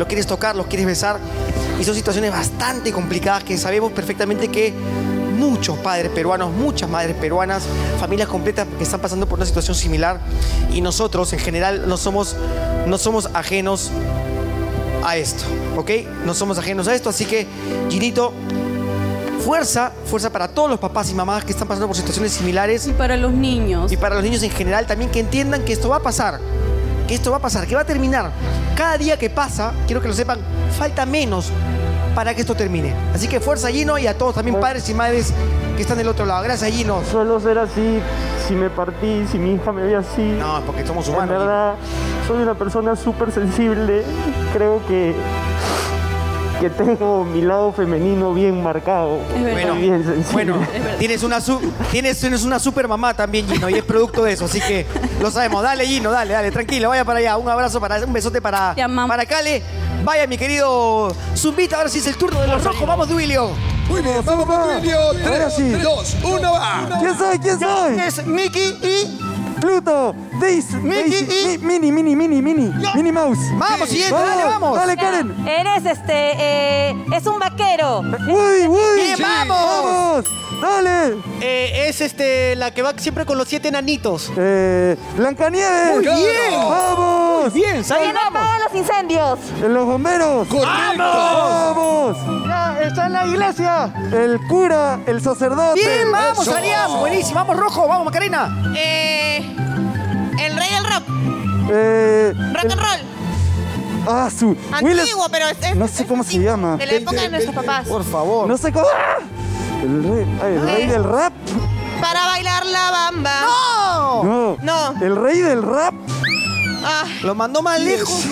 quieres tocar, los quieres besar. Y son situaciones bastante complicadas que sabemos perfectamente que muchos padres peruanos, muchas madres peruanas, familias completas que están pasando por una situación similar. Y nosotros, en general, no somos ajenos a esto, ¿ok? No somos ajenos a esto, así que, Ginito, fuerza para todos los papás y mamás que están pasando por situaciones similares. Y para los niños. Y para los niños en general también, que entiendan que esto va a pasar. Que va a terminar. Cada día que pasa, quiero que lo sepan, falta menos para que esto termine. Así que fuerza, Gino, y a todos también padres y madres que están del otro lado. Gracias, Gino. Suelo ser así, si me partí, si mi hija me ve así. No, es porque somos humanos. En verdad, soy una persona súper sensible. Creo que tengo mi lado femenino bien marcado. Bueno, bien sensible. bueno, tienes una super mamá también, Gino, y es producto de eso, así que lo sabemos. Dale, Gino, dale, tranquilo, vaya para allá. Un abrazo, un besote para Cale. Vaya, mi querido Zumbita, ahora sí es el turno de los rojos. Vamos, Duilio. Muy bien, vamos, Duilio. 3, 2, 1, va. ¿Quién soy? Es Mickey y Pluto, Daisy, Minnie Mouse. Vamos, siguiente, dale, vamos. Dale, Karen. Eres es un vaquero. Bien, vamos. Dale. Es la que va siempre con los 7 enanitos. Blancanieves. Muy bien. Vamos. Muy bien, ¿Quién apaga los incendios? Los bomberos. Vamos. Ya, está en la iglesia. El cura, el sacerdote. Bien, vamos, Arián. Buenísimo, vamos, rojo, vamos, Macarena. El rey del rap. Rock and roll. Antiguo, pero es no sé cómo se llama. de la época de nuestros papás. Por favor. No sé cómo. El rey del rap. Para bailar la bamba. No. El rey del rap. Lo mandó más lejos.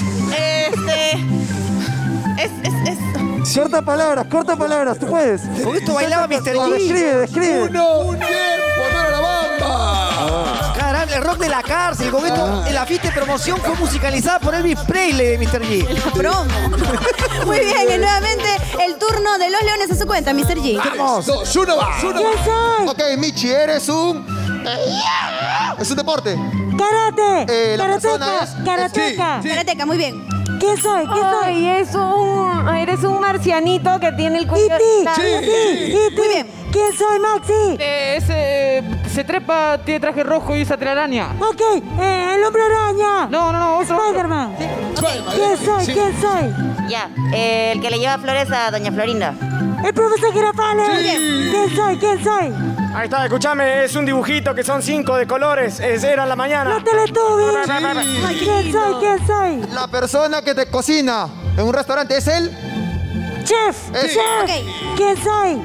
Corta palabras, tú puedes. Con esto bailaba Mr. G. Describe. Un tiempo, no era la bamba. Caramba, el rock de la cárcel. Con esto, la fiesta de promoción fue musicalizada por Elvis Presley de Mr. G. La promo. Muy bien, y nuevamente el turno de los leones a su cuenta, Mr. G. 3, 2, 1, va. ¿Quién soy? Ok, Michi, eres un... es un deporte. Karate. La persona es... Karateca. Karateca, muy bien. ¿Qué soy? Ay, eres un marcianito que tiene el cuello... Muy bien. ¿Quién soy, Maxi? Se trepa, tiene traje rojo y usa telaraña. Ok, el hombre araña. No, otro. Spider-Man. ¿Quién soy? Ya, el que le lleva flores a doña Florinda. El profesor Girafales. ¿Quién soy? Ahí está, escúchame, es un dibujito que son 5 de colores. Era la mañana. Los Teletubbies. ¿Quién soy? La persona que te cocina en un restaurante es él. Chef. ¿Quién soy?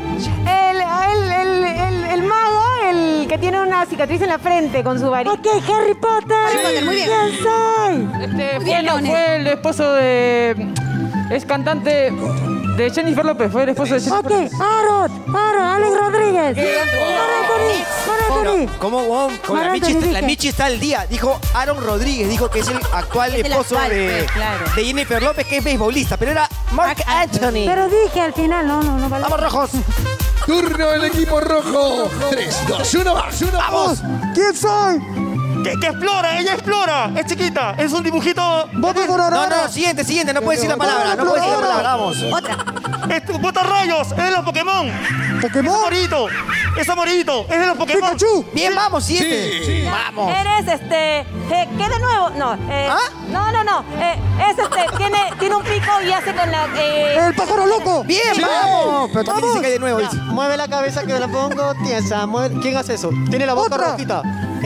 El mago, el que tiene una cicatriz en la frente con su varita. Ok, Harry Potter. Muy bien. ¿Quién soy? Fue el esposo de... Es cantante de Jennifer López, fue el esposo de Jennifer López. Ok, Aaron, Alex Rodríguez. Anthony. ¿Cómo? La Michi está al día. Dijo Aaron Rodríguez, dijo que es el actual esposo de Jennifer López, que es beisbolista, pero era Mark Anthony. Pero dije al final, no vale. Vamos, rojos. Turno del equipo rojo. 3, 2, 1, va. Vamos. ¿Quién soy? Que explora, ella explora. Es chiquita, es un dibujito. No, siguiente, no puedes decir la palabra, vamos. Otra. Bota rayos, es de los Pokémon. Es amorito, es de los Pokémon. Pikachu. Bien, vamos, siguiente. Sí. Vamos. Eres ¿qué de nuevo? No. No. Tiene un pico y hace con la. El pájaro loco. Bien, vamos. Pero también dice que hay de nuevo. Dice. Mueve la cabeza que me la pongo tiesa. ¿Quién hace eso? Tiene la boca rojita.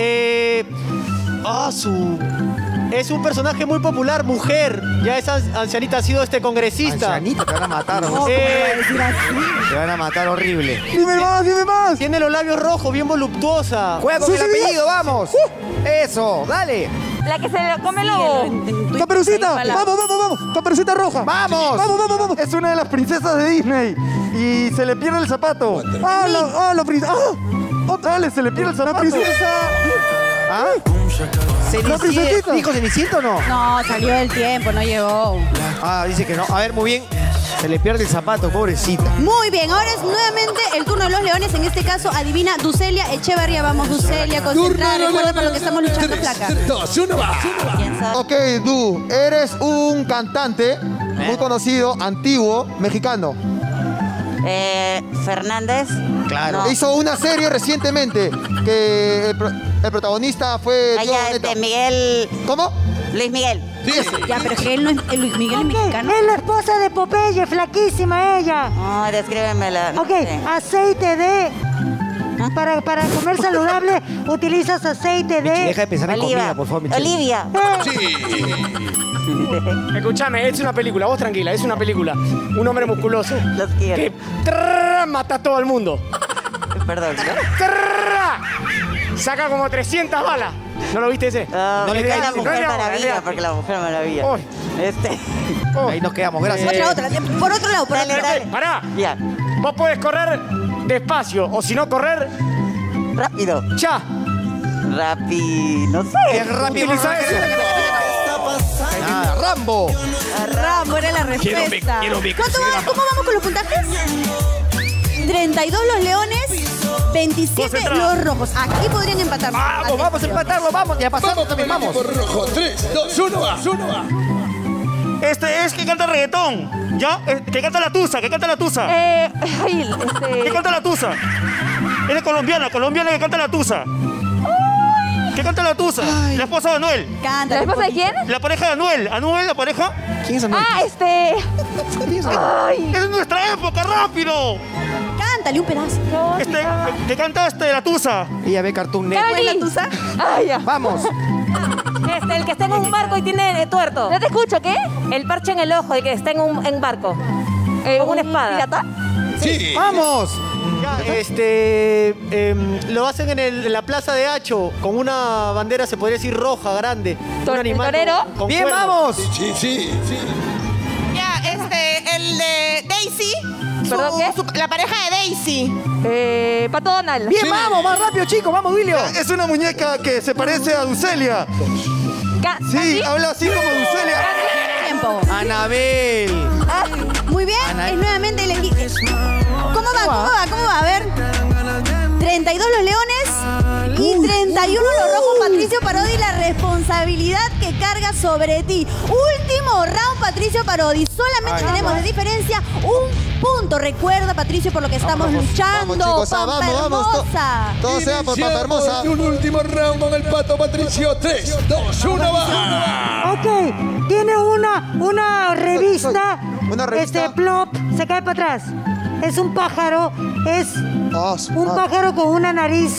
Es un personaje muy popular, mujer. Ya esa ancianita ha sido congresista. Ancianita, te van a matar. Te van a matar horrible. Dime más. Tiene los labios rojos, bien voluptuosa. Juega con el apellido, vamos. Eso, dale. La que se lo come el lobo. Caperucita. Vamos. Caperucita roja. Vamos. Es una de las princesas de Disney. Y se le pierde el zapato. La princesa. Dale, se le pierde el zapato. La princesa. ¿Dijo Cenicienta o no? No, salió del tiempo, no llegó. Dice que no. A ver, muy bien. Se le pierde el zapato, pobrecita. Muy bien, ahora es nuevamente el turno de los leones. En este caso, adivina Ducelia Echevarría. Vamos, Ducelia, concentrada. Recuerda para lo que estamos luchando, flaca. 3, 2, 1, va. ¿Quién sabe? Ok, Du, eres un cantante muy conocido, antiguo, mexicano. Fernández. Claro. No. Hizo una serie recientemente que el protagonista fue Diego Allá, Boneta. Miguel. ¿Cómo? Luis Miguel. Ya, pero es que él no es Luis Miguel, es mexicano. Es la esposa de Popeye, flaquísima ella. No, descríbemela. No Ok, sé. aceite de... Para comer saludable, utilizas aceite de... Deja de pensar en comida, por favor, Michelle. Olivia. Escúchame, es una película, vos tranquila, es una película. Un hombre musculoso Los quiero. que mata a todo el mundo. Perdón. Saca como 300 balas. ¿No lo viste ese? No le le digas, la no le Mujer digas, Maravilla, porque la Mujer Maravilla. Uy. Ahí nos quedamos, gracias. Otra. Por otro lado, por Dale, otro lado. dale. Pará. Ya. Vos podés correr despacio o si no correr, Rápido. ya. No sé. Es rápido. Utiliza eso. Nada, Rambo. Rambo era la respuesta. ¿Cómo vamos con los puntajes? 32 los leones, 27 Concentrado. los rojos. Aquí podrían empatar. Vamos a empatarlo, vamos. Y a pasarlo también, vamos. Equipo rojo. 3, 2, 1, va. Este es que canta reggaetón, ¿ya? Que canta la tusa, que canta la tusa. Que canta la tusa. Es colombiana que canta la tusa. Que canta la tusa. La esposa de Anuel. Canta. ¿La esposa de quién? La pareja de Anuel. Anuel, la pareja. ¿Quién es Anuel? Es nuestra época, rápido. Cántale un pedazo. Que canta la tusa. Ella ve Cartoon ¿Cuál Network. es la tusa? Ay, ya. Vamos. El que está en un barco y tiene tuerto. No te escucho, ¿qué? El parche en el ojo, el que está en un barco. Con una espada. ¿Pirata? Sí. Vamos. Lo hacen en la plaza de Hacho con una bandera, se podría decir roja, grande. Un animal torero? con Bien, cuernos. vamos. Sí. Ya, el de Daisy. ¿Perdón, qué? La pareja de Daisy. Pato Donald. Bien, vamos, más rápido, chicos. Vamos, William. Es una muñeca que se parece a Ducelia. Sí, habla así como Ducelia. Tiempo. Anabel. Muy bien, es nuevamente el equipo. ¿Cómo va? A ver. 32 los leones y 31 los rojos. Patricio Parodi, la responsabilidad que carga sobre ti. Último round, Patricio Parodi. Solamente tenemos de diferencia un punto. Recuerda, Patricio, por lo que estamos luchando. Vamos, chicos, Pampa vamos. hermosa. Todo sea por Pampa Hermosa. Un último round con el Pato Patricio. 3, 2, 1, va. Ok, tiene una revista. Una revista. Plop, se cae para atrás. Es un pájaro, un pájaro con una nariz,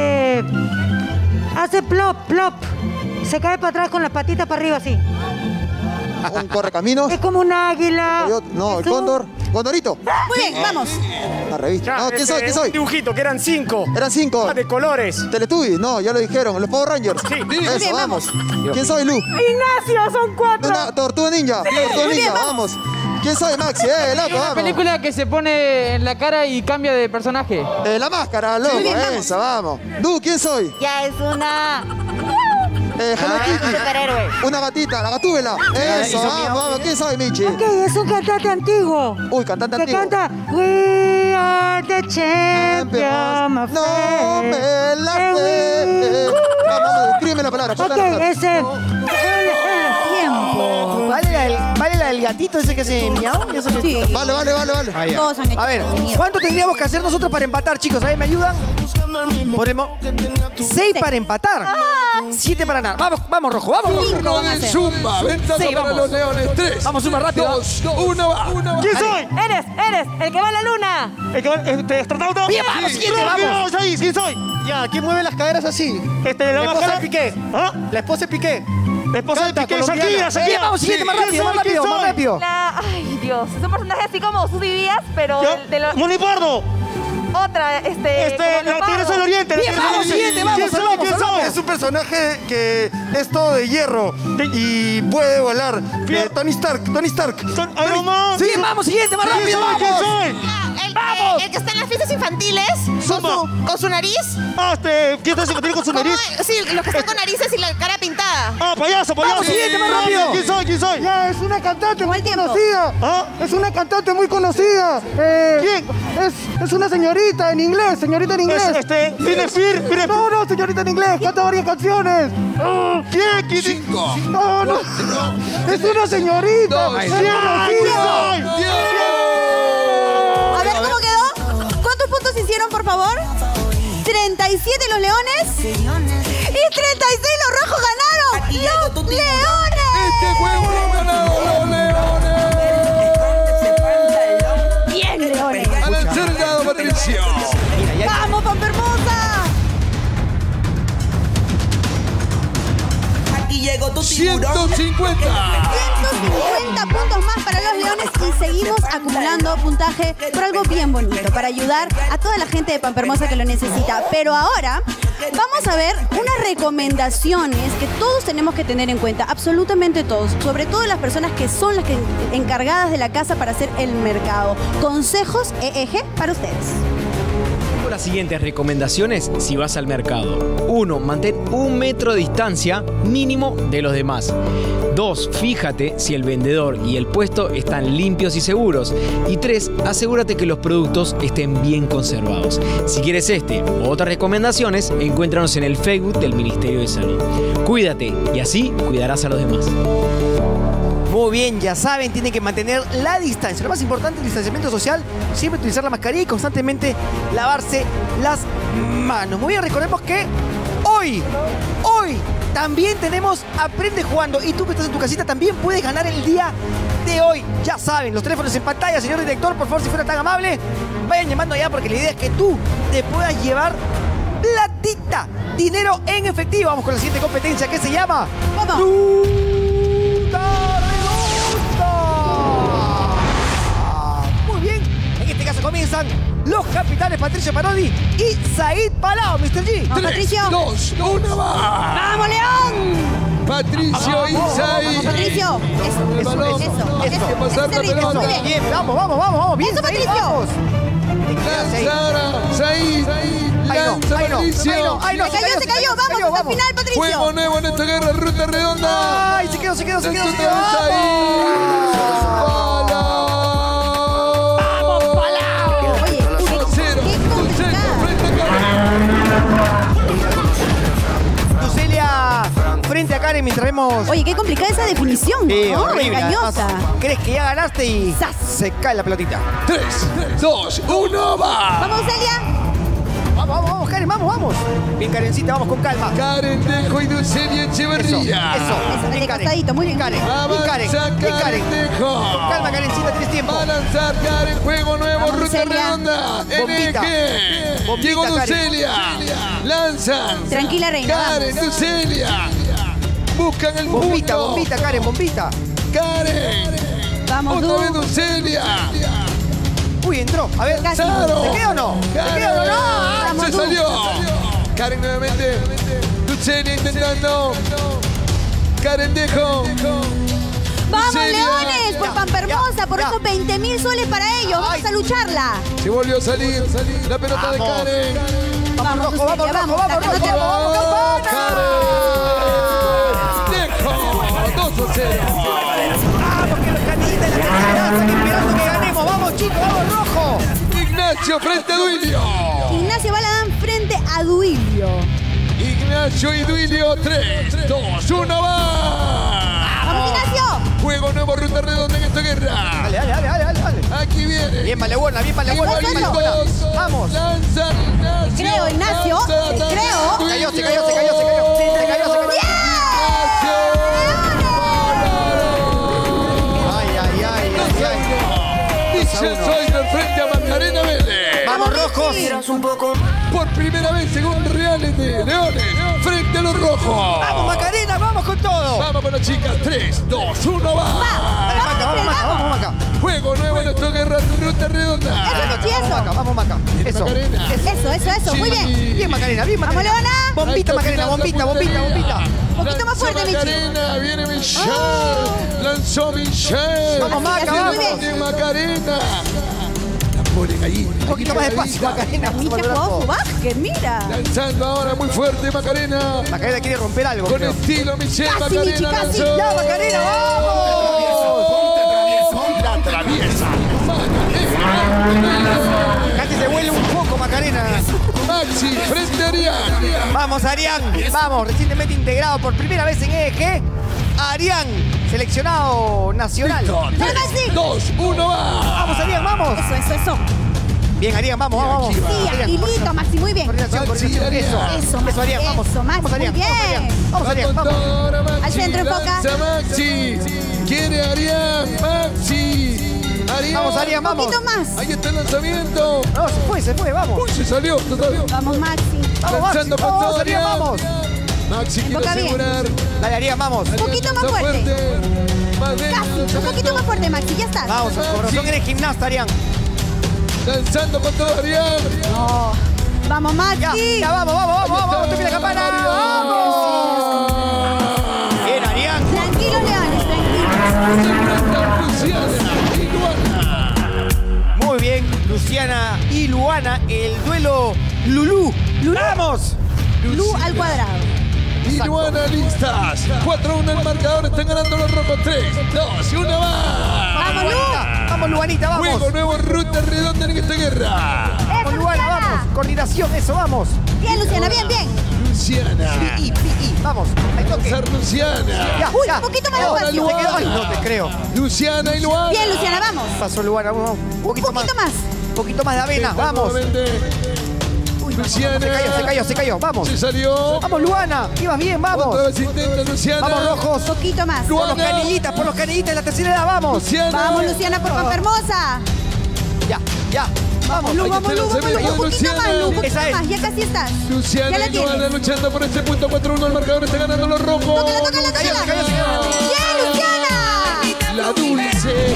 hace plop, se cae para atrás con las patitas para arriba así. Un correcaminos. Es como un águila. No, el Es un- cóndor. Condorito. Muy bien, vamos. La revista. No, ¿quién soy? Un dibujito, que eran 5. Eran 5. De colores. Teletubbies, no, ya lo dijeron. Los Power Rangers. Sí. Eso, bien, vamos. ¿Quién soy, Lu? Ignacio, son 4. Una tortuga ninja. Tortuga ninja, vamos. ¿Quién soy, Maxi? Loco, vamos. película que se pone en la cara y cambia de personaje. La máscara, loco, Muy bien, vamos. esa, vamos. Du, ¿quién soy? Ya es una... Hello Kitty. un superhéroe. Una gatita, la gatúbela. Eso, vamos. ¿Quién soy, Michi? Ok, es un cantante antiguo. Uy, cantante Que antiguo. canta We are the champions, my No friend. me la And sé. we- Vamos, escríbeme la palabra. Ok, escríbeme la palabra. ese... Tiempo. ¿Vale la del gatito ese que se miau? ¿Eso que- Sí. Vale. Ah, ya. Todos han hecho A ver, miedo. ¿cuánto tendríamos que hacer nosotros para empatar, chicos? A ver, ¿me ayudan? 6 para empatar. 7 para ganar. Vamos, Rojo, vamos. Cinco van a Del ser. Zumba. Ventaja Sí, para vamos. los Leones. 3. Vamos, Zumba, rápido. 2, 1, va. ¿Quién soy? Eres el que va a la luna. El que va, astronauta. Bien, vamos, siguiente, vamos. Ahí, ¿quién soy? Ya, ¿quién mueve las caderas así? La La esposa bajada. de Piqué. ¿Ah? La esposa de Piqué. La esposa de Canta, Piqué, colombiana. Shakira. Bien, vamos, siguiente, más rápido, más rápido, más rápido. Ay, Dios. Es un personaje así como Susy Díaz, pero de la Moni Pardo. otra, como La leopardo. Tigresa del Oriente. Bien, vamos, siguiente, vamos, ¿Quién soy? vamos, ¿Quién soy? vamos. Es un personaje que es todo de hierro y puede volar. Tony Stark. Iron Man. Bien, vamos, siguiente, más rápido, ¿Quién vamos. soy? el que está en las fiestas infantiles. Con su nariz. ¿Quién está infantil con su nariz? Sí, los que están con narices y la cara pintada. Payaso. Vamos, siguiente, más rápido. ¿Quién soy? Ya, es una cantante muy conocida. Es una cantante muy conocida. ¿Quién? Es una señorita en inglés, No, señorita en inglés, canta varias canciones. ¿Quién? 5. No. Es una señorita. A ver, ¿cómo quedó? ¿Cuántos puntos hicieron, por favor? 37 los leones y 36 los rojos ganaron. ¡Los leones! Este juego lo han ganado los leones. Bien, leones. Al acercado, Patricio. ¡Vamos, Pampa Hermosa! Aquí llegó tu 150. 150 puntos más para los leones y seguimos acumulando puntaje por algo bien bonito, para ayudar a toda la gente de Pampa Hermosa que lo necesita. Pero ahora vamos a ver unas recomendaciones que todos tenemos que tener en cuenta, absolutamente todos, sobre todo las personas que son las encargadas de la casa para hacer el mercado. Consejos EEG para ustedes. Las siguientes recomendaciones si vas al mercado. 1. Mantén 1 metro de distancia mínimo de los demás. 2. Fíjate si el vendedor y el puesto están limpios y seguros. Y 3. Asegúrate que los productos estén bien conservados. Si quieres este u otras recomendaciones, encuéntranos en el Facebook del Ministerio de Salud. Cuídate y así cuidarás a los demás. Muy bien, ya saben, tienen que mantener la distancia. Lo más importante, el distanciamiento social, siempre utilizar la mascarilla y constantemente lavarse las manos. Muy bien, recordemos que hoy también tenemos Aprende Jugando. Y tú que estás en tu casita también puedes ganar el día de hoy. Ya saben, los teléfonos en pantalla, señor director, por favor, si fuera tan amable, vayan llamando allá porque la idea es que tú te puedas llevar platita, dinero en efectivo. Vamos con la siguiente competencia que se llama... ¿Cómo? Comienzan los capitanes Patricio Parodi y Said Palao, Mr. G. Vamos, 3, Patricio. 2, 1, va. ¡Vamos, León! Patricio y Said. Vamos, Patricio. Hay que pasar la pelota. Bien, vamos. Bien, eso, Patricio. Vamos. Lanza Said. Lanza Patricio. Se cayó. Vamos, hasta el final, Patricio. Juego nuevo en esta guerra, ruta redonda. Ay, se quedó. Frente a Karen mientras vemos... Oye, qué complicada esa definición, ¿no? Horrible. Engañosa. Crees que ya ganaste y se cae la pelotita. 3, 2, 1, va. Vamos, Celia. Vamos, Karen, vamos. Bien, Karencita, vamos con calma. Karen Dejo y Dulcelia Echeverría. Eso. De costadito, muy bien. Karen. Karen Dejo. Con calma, Karencita, tienes tiempo. Va a lanzar Karen, juego nuevo, Vamos, ruta Celia. redonda. Bombita. Llegó Dulcelia. Lanzan. Tranquila, reina. Karen, Vamos. Dulcelia. Buscan el Bombita, punto. Karen, bombita. Karen. Vamos, Otra Du. vez Dulcelia. Uy, entró. A ver, Casi. Claro. ¿se queda o no? Vamos, Se Du. salió. Karen nuevamente. Dulcelia intentando. Karen Dejo. ¡Vamos, Dulcelia. Leones! Por Pampa Hermosa, por esos 20.000 soles para ellos. Vamos a lucharla. Se volvió a salir la pelota de Karen. Vamos, rojo, Celia, vamos, vamos. rojo. Sacándote- Vamos, Karen. Dejo. 2-0. Vamos, que los candiditas y las candidatas están esperando que ganemos. Vamos, chicos, vamos, rojo. Ignacio frente a Duilio. Ignacio Baladán frente a Duilio. Ignacio y Duilio. 3, 2, 1, va. ¡Vamos, Ignacio! Juego nuevo, ruta redonda en esta guerra. Dale. Aquí viene. Bien, Malebuena. Vamos. Lanza Ignacio. Creo, Ignacio. Lanza, Te creo. Duilio. Se cayó. Michelle Soyner frente a Macarena Vélez. Vamos, rojos. Por primera vez en un reality, Leones frente a los rojos. Vamos, Macarena, vamos con todo. Vamos con las chicas. 3, 2, 1, va. Dale, vamos, Maca. Juego nuevo en nuestra guerra, ruta redonda. Vamos, Maca. Eso. Macarena. Eso. Muy bien. Bien, Macarena. Vamos, Leona. Bombita, Macarena. Bombita. Un poquito más fuerte, Michi. Macarena, viene Michelle. Lanzó Michelle. Vamos, Maca, Muy vamos. bien. Bien, Macarena. Ponen allí. Un poquito más despacio, Macarena. Mira, jugó su básquet, mira. Lanzando ahora muy fuerte Macarena. Macarena quiere romper algo. Con creo. estilo Michelle Casi, Macarena Michi, casi. lanzó. ¡Ya, Macarena, vamos! La atraviesa. Casi se vuelve un poco, Macarena. Maxi frente a Arián. Vamos, Arián. Vamos, recientemente integrado por primera vez en EG. Arián, seleccionado nacional. 3, 2, 1, va. Vamos, Arián, vamos. Eso. Bien, Arián, vamos. Sí, Arián. agilito, Maxi, muy bien. Coordinación. Eso, Arián, vamos. Eso, Maxi, Vamos, Arián. muy bien. Vamos, Arián, Con vamos. todo ahora Maxi. Al centro, enfoca. Lanza Maxi. Quiere Arián. Maxi. Arián. Vamos, Arián, vamos. Un poquito más. Ahí está el lanzamiento. No, se fue, vamos. Uy, se salió. Vamos, Maxi. Vamos, Maxi. Lanzando con todo Vamos, Arián, Arián. vamos. Maxi quiere Enfoca bien. asegurar. Dale, Arián, vamos. Un poquito más fuerte. Más dentro, Casi, un poquito más fuerte, Maxi, ya está. Vamos, corazón eres gimnasta, Arián. Lanzando con todo Arián. No. Vamos, Maxi. Ya, vamos. Toque la campana. ¡Vamos! Bien, Arián. Tranquilos, leones, tranquilos. Muy bien, Luciana y Luana, el duelo Lulú. ¡Vamos! Lu al cuadrado. Y Luana listas. 4-1 el marcador. Están ganando los rojos. 3, 2, 1 más. Vamos, Lu. Vamos, Luanita, vamos. Juego nuevo, ruta redonda en esta guerra. Vamos, Luana, vamos. Coordinación, eso, vamos. Bien, Luciana, bien. Luciana. Y, vamos. Ahí toque. Lanzar Luciana. Uy, un poquito más Ahora despacio. Luana. Ay, no te creo. Luciana y Luana. Bien, Luciana, vamos. Pasó Luana, vamos. Un poquito más. Un poquito más de avena, vamos. Luciana. Se cayó, vamos. Se salió. Vamos, Luana. Ibas bien, vamos. Otra vez intenta Luciana. Vamos, rojos. Un poquito más. Por los canillitas de la tercera edad, vamos. Luciana. Vamos, Luciana, por Pampa Hermosa. Ya. Vamos, Lu, Ahí vamos, está Lu, el vamos, Lu. Un poquito Luciana. más, Lu, un Esa poquito es. más. Ya casi estás. Ya Luciana la y Luana tienes. luchando por este punto. 4-1 el marcador. Está ganando los rojos. Tócala. Bien, Luciana. La dulce.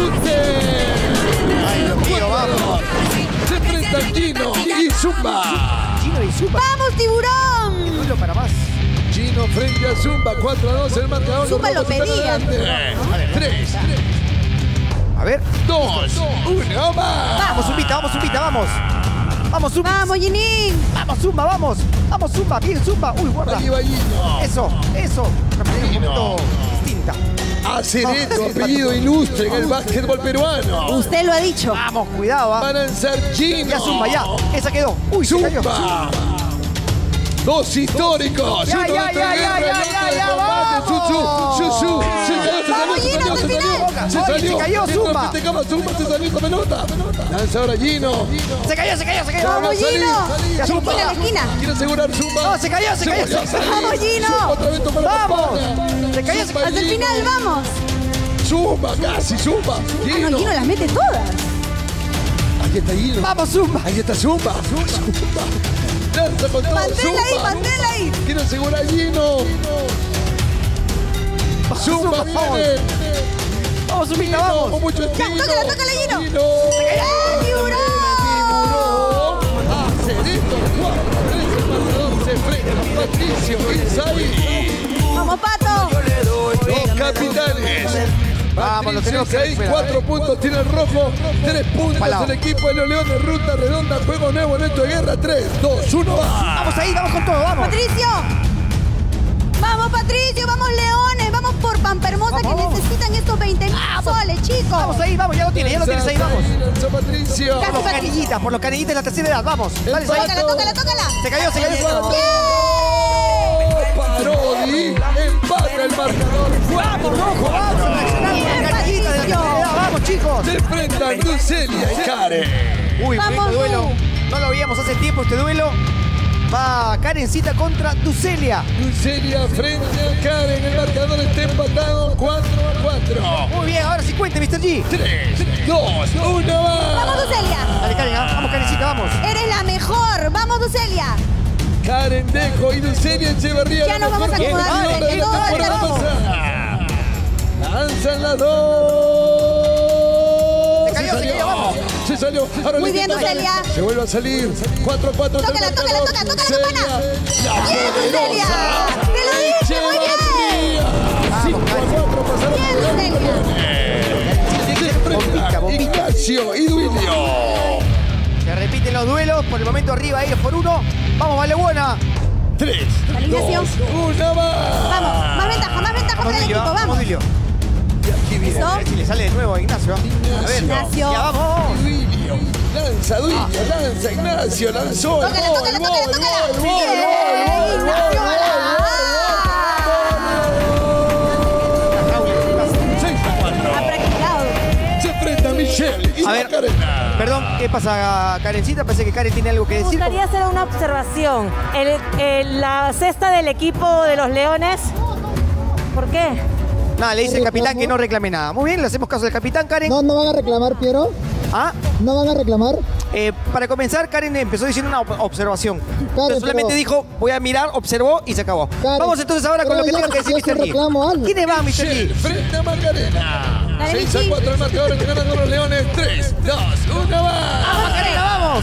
Ay, Dios mío, vamos. Se enfrentan Gino y Zumba. Gino y Zumba. Vamos, tiburón. Duelo para más. Gino frente a Zumba. 4-2 el marcador. Zumba Los lo rojos están pedía. adelante. 3, A ver. 2, 1 más. Vamos, Zumbita, vamos. Vamos, Zumba. Vamos, Ginin. Vamos, Zumba, vamos. Vamos, Zumba, bien, Zumba. Uy, guarda. Ahí va Gino. Eso. Una pelea un poquito distinta. Acereto, apellido ilustre en el básquetbol peruano. Usted lo ha dicho. Vamos, cuidado, Va a lanzar Gino. Ya, Zumba, ya. Esa quedó. Uy, se cayó. Zumba. Dos históricos. Ya, Uno ya, de ya, guerra ya, y otro ya, de ya, combate. vamos. Su. Vamos, Gino, hasta el final. Se Oye, salió. se cayó Zumba. Zumba se salió esa pelota. Lanza ahora Gino. Se cayó. Vamos, Gino. Ya, Zumba. Esquina a la esquina. Quiere asegurar Zumba. No, se cayó. volvió a salir. Vamos, Gino. Zumba otra vez tomó la Vamos. campana. Se cayó. Zumba, Hasta el Gino. final, vamos. Zumba, casi Zumba. No, Gino. Gino las mete todas. Ahí está Gino. Vamos, Zumba. Ahí está Zumba. Lanza con todo Manténla ahí. Quiere asegurar Gino. Zumba viene. Vamos, Zumbita, vamos. Con mucho estilo. Tócala, Gino. Gino. ¡Eh, tiburón! Acereto, 4-3 el marcador. Se enfrenta Patricio Inzaghi. Vamos, Pato. Los capitanes. Vamos, lo tenemos que 6, 4 puntos tiene el rojo, 3 puntos Palao. el equipo de los Leones, ruta redonda, juego nuevo en esto de guerra, 3, 2, 1, va. Vamos ahí, vamos con todo, vamos. Patricio. Vamos, Patricio. Vamos, Leones. Vamos por Pampa Hermosa que necesitan estos 20.000 soles, chicos. Vamos ahí, vamos, ya lo tienes ahí, vamos. Lanza Patricio. Por los canillitas de la tercera edad, vamos. Dale, Tócala. Se cayó. Parodi, empata el marcador. Vamos, rojo, vamos a reaccionar por las canillitas de la tercera edad, vamos, chicos. Se enfrentan Dulcelia y Karen. Uy, Vamos, bonito duelo. Lu. No lo veíamos hace tiempo este duelo. Va Karencita contra Ducelia. Dulcelia frente a Karen, el marcador está empatado 4-4. Muy bien, ahora sí cuente, Mr. G. 3, 2, 1, va. Vamos, Ducelia. Dale, Karen, vamos, Karencita, vamos. Eres la mejor. Vamos, Ducelia. Karen Dejo y Dulcelia Echeverría. Ya nos vamos a acomodar entre todos el grupo. Lanzan las dos. Se cayó, vamos. Se salió. Ahora Muy le bien, intenta Ducelia. Se vuelve a salir. 4-4. Tócala, campana. Bien, Ducelia. Te lo dije, muy bien. 5-4 pasaron. Bien, Ducelia. Se enfrentan Ignacio y Duilio. los duelos. Por el momento arriba ellos por 1. Vamos, vale buena. 3, Ignacio. 2, 1 más. Vamos, más ventaja para el equipo, vamos. Duilio. Aquí viene. Eso. A ver si le sale de nuevo a Ignacio. A ver, Ignacio. ya vamos. Duilio. Lanza Duilio, lanza Ignacio, lanzó el Tócala, gol, tócala, gol, tócala, tócala. gol, Bien, Ignacio. Ha practicado. Se enfrenta Michelle y A ver, Macarena. perdón, ¿qué pasa, Karencita? Parece que Karen tiene algo que Me decir. gustaría hacer una observación. La cesta del equipo de los Leones. ¿Por qué? Nada, le dice el capitán que no reclame nada. Muy bien, le hacemos caso al capitán, Karen. No van a reclamar, Piero. ¿Ah? No van a reclamar. Para comenzar, Karen empezó diciendo una observación. Entonces, solamente pero- dijo, voy a mirar, observó y se acabó. Karen, Vamos entonces ahora con pero lo que ya tenga que decir es un Mr. Lee. reclamo, algo. ¿Quiénes van, Mr. Michelle Lee? frente a Macarena. Dale, 6 a Michi. 4 el marcador, están ganando los Leones. 3, 2, 1 más. Macarena, vamos!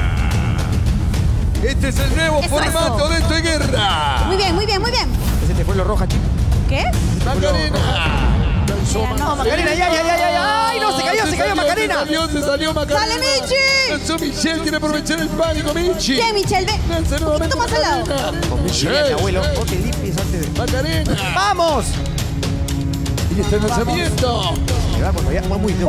Este es el nuevo Eso, formato eso. de esta guerra. Muy bien, muy bien, muy bien. Ese te fue lo roja, chico. ¿Qué? Macarena. Lanzó Mira, no, Macarena, ya. ¡Ay, no! Se cayó Macarena. Se salió Macarena. ¡Sale, Michi! Lanzó Michelle, quiere aprovechar el pánico, Michi. Bien, Michelle, ve. Lanza Un nuevamente poquito más al lado. Macarena. Mira, Michelle. abuelo, no te limpies antes de... Macarena. ¡Vamos! Y este lanzamiento. Se va cuando ya va muy